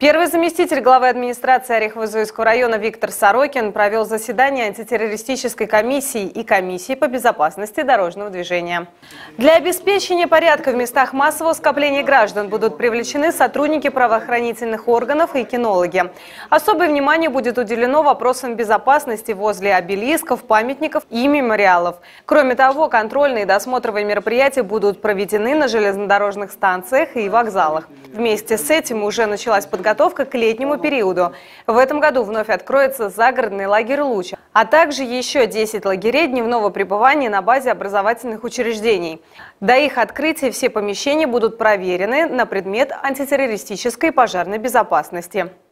Первый заместитель главы администрации Орехово-Зуевского района Виктор Сорокин провел заседание антитеррористической комиссии и комиссии по безопасности дорожного движения. Для обеспечения порядка в местах массового скопления граждан будут привлечены сотрудники правоохранительных органов и кинологи. Особое внимание будет уделено вопросам безопасности возле обелисков, памятников и мемориалов. Кроме того, контрольные и досмотровые мероприятия будут проведены на железнодорожных станциях и вокзалах. Вместе с этим уже началась подготовка к летнему периоду. В этом году вновь откроется загородный лагерь «Луч», а также еще 10 лагерей дневного пребывания на базе образовательных учреждений. До их открытия все помещения будут проверены на предмет антитеррористической и пожарной безопасности.